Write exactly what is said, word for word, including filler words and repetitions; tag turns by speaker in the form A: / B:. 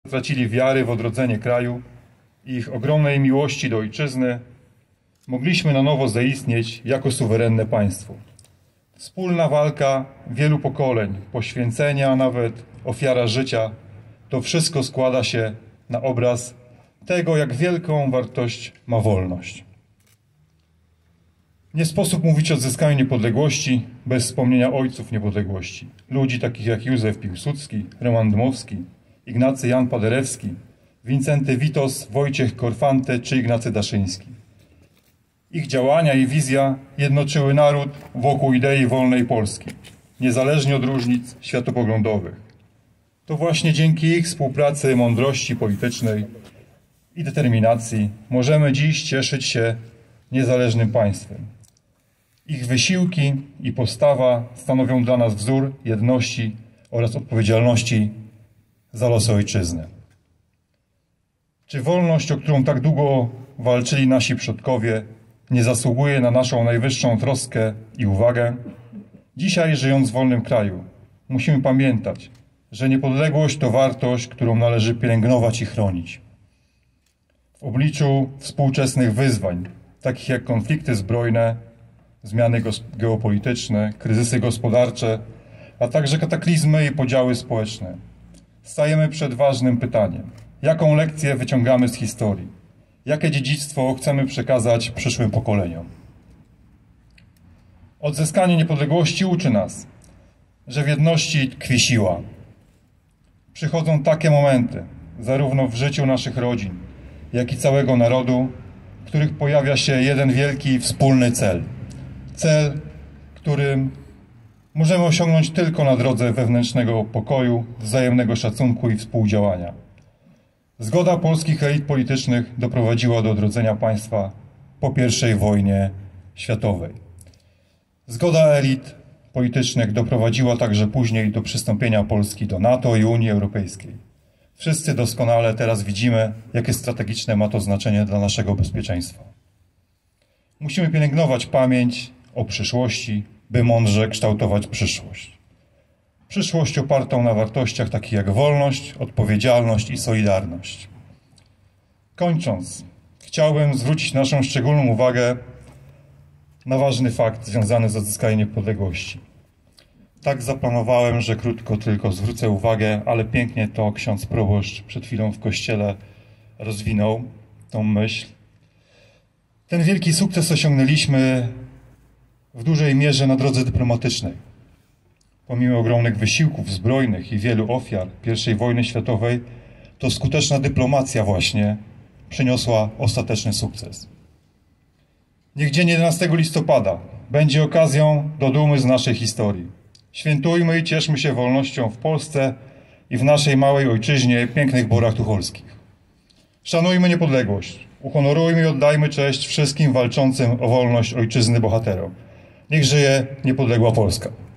A: stracili wiary w odrodzenie kraju i ich ogromnej miłości do ojczyzny, mogliśmy na nowo zaistnieć jako suwerenne państwo. Wspólna walka wielu pokoleń, poświęcenia, a nawet ofiara życia, to wszystko składa się na obraz tego, jak wielką wartość ma wolność. Nie sposób mówić o odzyskaniu niepodległości bez wspomnienia ojców niepodległości. Ludzi takich jak Józef Piłsudski, Roman Dmowski, Ignacy Jan Paderewski, Wincenty Witos, Wojciech Korfanty czy Ignacy Daszyński. Ich działania i wizja jednoczyły naród wokół idei wolnej Polski, niezależnie od różnic światopoglądowych. To właśnie dzięki ich współpracy, mądrości politycznej i determinacji możemy dziś cieszyć się niezależnym państwem. Ich wysiłki i postawa stanowią dla nas wzór jedności oraz odpowiedzialności za losy ojczyzny. Czy wolność, o którą tak długo walczyli nasi przodkowie, nie zasługuje na naszą najwyższą troskę i uwagę? Dzisiaj, żyjąc w wolnym kraju, musimy pamiętać, że niepodległość to wartość, którą należy pielęgnować i chronić. W obliczu współczesnych wyzwań, takich jak konflikty zbrojne, zmiany geopolityczne, kryzysy gospodarcze, a także kataklizmy i podziały społeczne, stajemy przed ważnym pytaniem. Jaką lekcję wyciągamy z historii? Jakie dziedzictwo chcemy przekazać przyszłym pokoleniom? Odzyskanie niepodległości uczy nas, że w jedności tkwi siła. Przychodzą takie momenty, zarówno w życiu naszych rodzin, jak i całego narodu, w których pojawia się jeden wielki wspólny cel. Cel, którym możemy osiągnąć tylko na drodze wewnętrznego pokoju, wzajemnego szacunku i współdziałania. Zgoda polskich elit politycznych doprowadziła do odrodzenia państwa po pierwszej wojnie światowej. Zgoda elit politycznych doprowadziła także później do przystąpienia Polski do NATO i Unii Europejskiej. Wszyscy doskonale teraz widzimy, jakie strategiczne ma to znaczenie dla naszego bezpieczeństwa. Musimy pielęgnować pamięć o przyszłości, by mądrze kształtować przyszłość. Przyszłość opartą na wartościach takich jak wolność, odpowiedzialność i solidarność. Kończąc, chciałbym zwrócić naszą szczególną uwagę na ważny fakt związany z odzyskaniem niepodległości. Tak zaplanowałem, że krótko tylko zwrócę uwagę, ale pięknie to ksiądz proboszcz przed chwilą w kościele rozwinął tą myśl. Ten wielki sukces osiągnęliśmy w dużej mierze na drodze dyplomatycznej. Pomimo ogromnych wysiłków zbrojnych i wielu ofiar pierwszej wojny światowej, to skuteczna dyplomacja właśnie przyniosła ostateczny sukces. Niech dzień jedenastego listopada będzie okazją do dumy z naszej historii. Świętujmy i cieszmy się wolnością w Polsce i w naszej małej ojczyźnie, pięknych Borach Tucholskich. Szanujmy niepodległość, uhonorujmy i oddajmy cześć wszystkim walczącym o wolność ojczyzny bohaterom. Niech żyje niepodległa Polska.